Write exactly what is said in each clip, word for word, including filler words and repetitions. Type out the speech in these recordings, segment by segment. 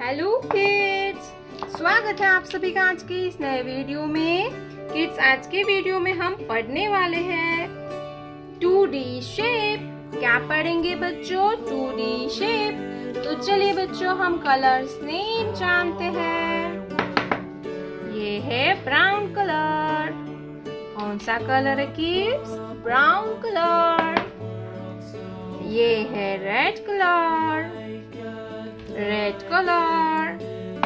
Hello kids, स्वागत है आप सभी का आज के इस नए वीडियो में। किड्स, आज के वीडियो में हम पढ़ने वाले हैं टू डी शेप। क्या पढ़ेंगे बच्चों? Two D shape. तो चलिए बच्चों, हम कलर्स नेम जानते हैं। ये है ब्राउन कलर। कौन सा कलर है किड्स? Brown colour. ये है रेड कलर। Red colour.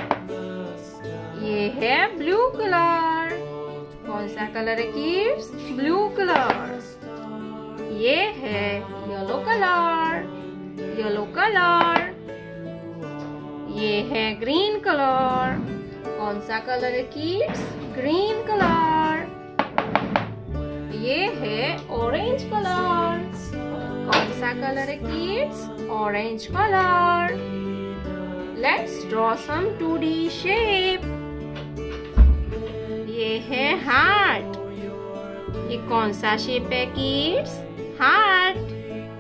ये है ब्लू कलर। कौन सा कलर है किड्स? Blue colour. ये है येलो कलर। Yellow colour. ये है ग्रीन कलर। कौन सा कलर है किड्स? Green colour. ये है ऑरेंज कलर। कौन सा कलर है kids? Orange colour. Let's draw some two D shape. ये है हार्ट। ये कौन सा शेप है किड्स? हार्ट।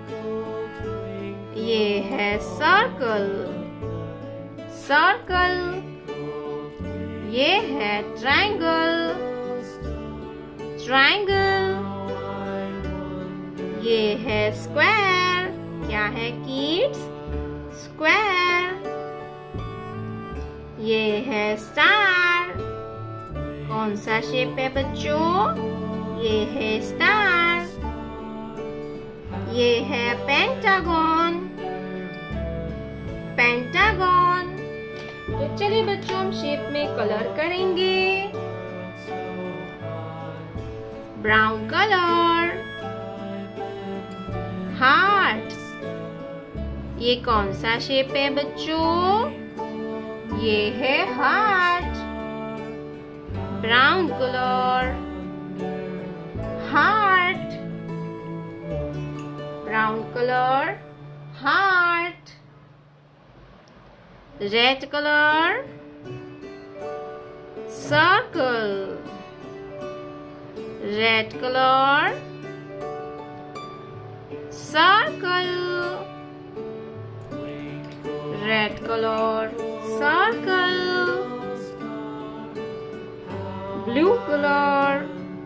ये है सर्कल। सर्कल। ये है ट्रायंगल। ट्रायंगल। ये है स्क्वायर। क्या है किड्स? स्क्वायर। ये है स्टार। कौन सा शेप है बच्चों? ये है स्टार। ये है पेंटागन। पेंटागन। तो चलिए बच्चों, हम शेप में कलर करेंगे। Brown colour. हार्ट। ये कौन सा शेप है बच्चों? ये है heart. Brown colour. Heart. Brown colour. Heart. Red colour. Circle. Red colour. Circle. Red colour. Circle. Blue colour.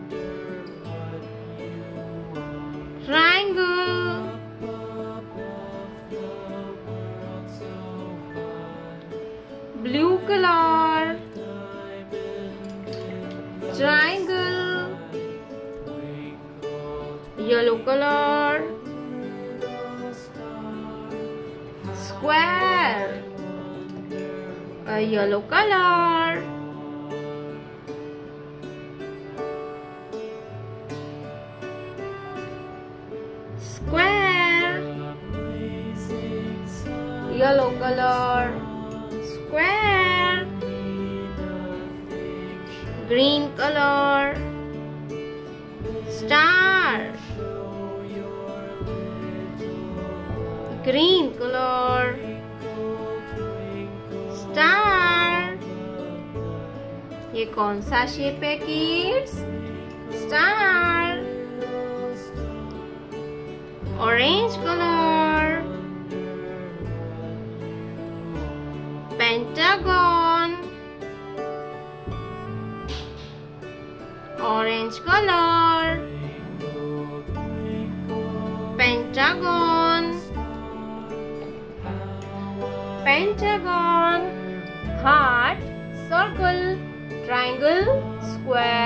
Triangle. Blue colour. Triangle. Yellow colour. Square. A yellow color. Square. Yellow color. Square. Green color. Star. Green color. Star. ये कौन सा shape है kids? Star. Orange colour. Pentagon. Orange colour. Pentagon. Pentagon. Heart, circle, triangle, square.